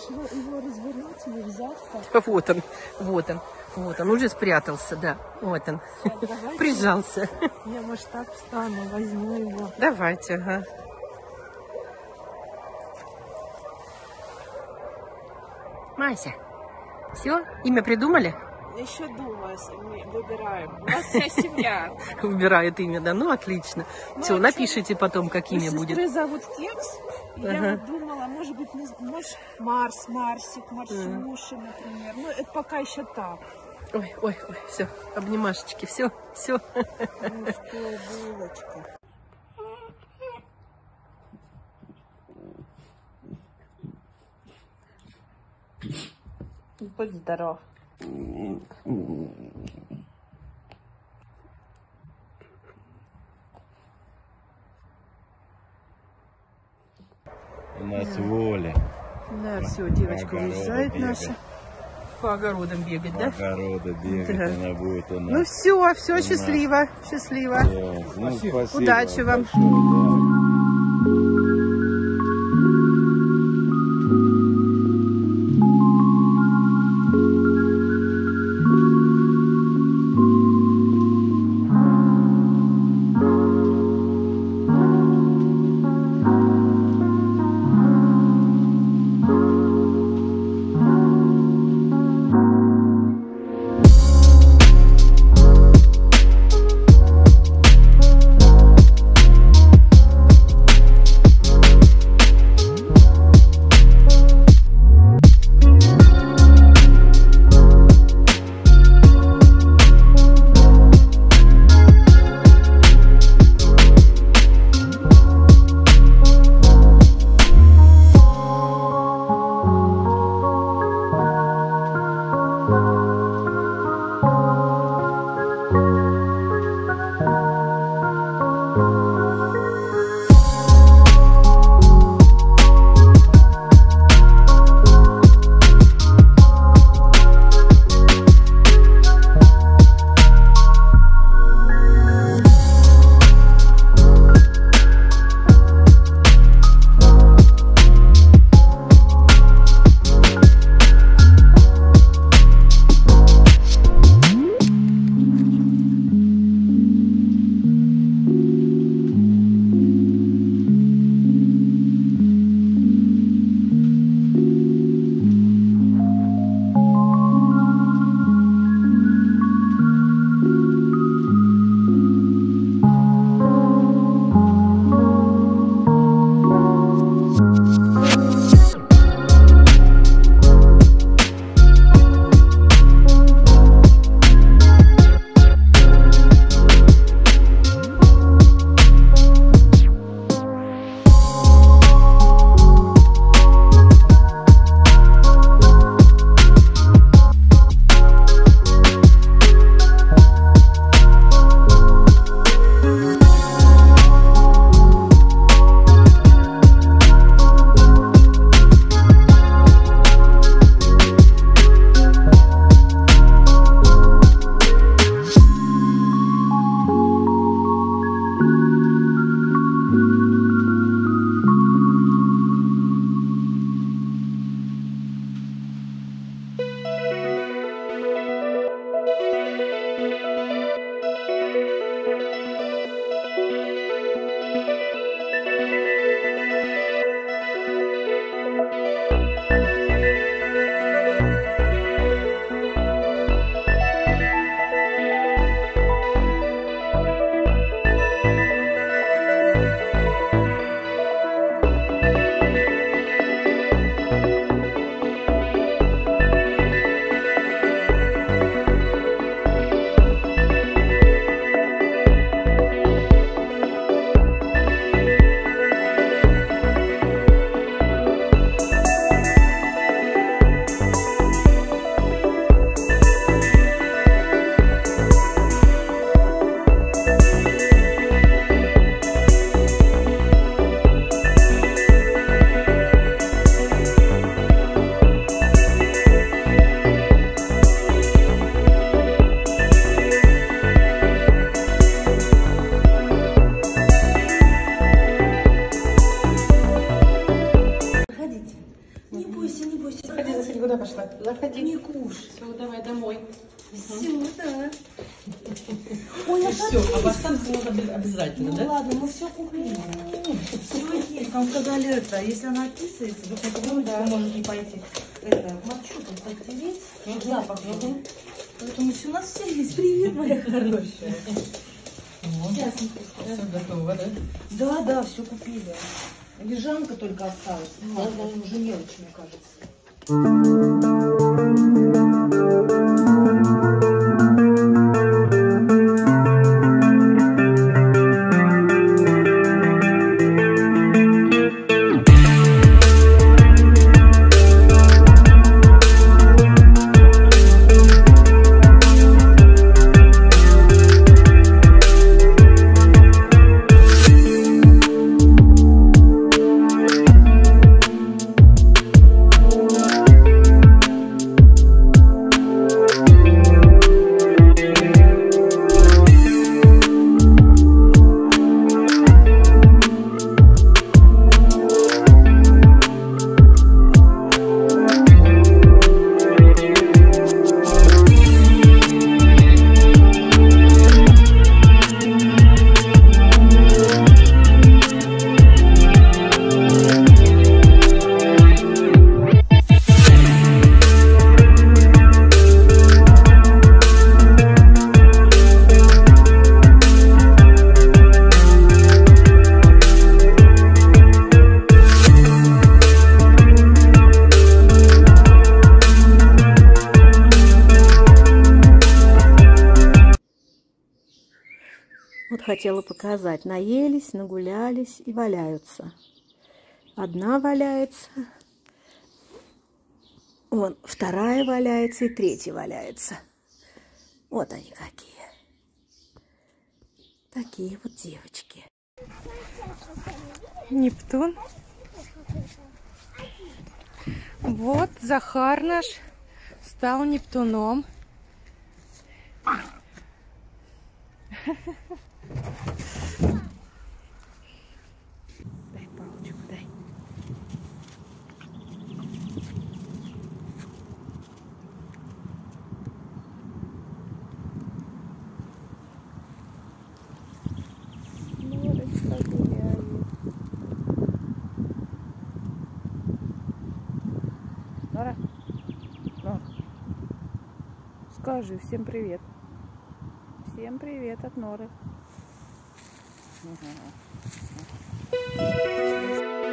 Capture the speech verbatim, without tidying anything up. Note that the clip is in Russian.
его развернуть или взяться? Вот он, вот он, вот он, уже спрятался, да, вот он, Давайте. Прижался. Я, может, так встану, возьму его. Давайте, ага. Мася, все, имя придумали? Еще думаю, выбираем. У нас вся семья. Выбирает имя, да, ну отлично. Все, напишите потом, как имя будет. Сестры зовут Кекс. И Ага. я вот думала, может быть, не, может, Марс, Марсик, Марсюша, например. Ну, это пока еще так. Ой, ой, ой, все, обнимашечки, все, все. Ну что, булочка. Будь здоров. У нас воля. Да, все, девочка Огорода уезжает бегать. наша. По огородам бегать, да? Огорода бегать, Да. она будет у нас. Ну все, все, счастливо, счастливо. Всё. Ну, спасибо Удачи вам. большое, да. Заходи, заходи, куда пошла? Заходи. Не кушай. Все, давай домой. Все, да. Ой, все, а вас там можно обязательно, Ну да? ладно, мы все купили. Все есть. Нам сказали это, если она описывается, вы попробуйте, да. вы можете пойти. Это, мочу тут подтереть, чтобы запах был. Поэтому все у нас все есть. Привет, моя хорошая. Сейчас не Все готово, да? Да, да, все купили. Лежанка только осталась. Ну, ладно, это уже мелочь, мне кажется. Вот хотела показать. Наелись, нагулялись и валяются. Одна валяется. Вон, вторая валяется и третья валяется. Вот они какие. Такие вот девочки. Нептун. Вот Захар наш стал Нептуном. Дай палочку, дай. Норочка гуляет. Нора? Нора. Скажи всем привет. Всем привет от Норы. Угу.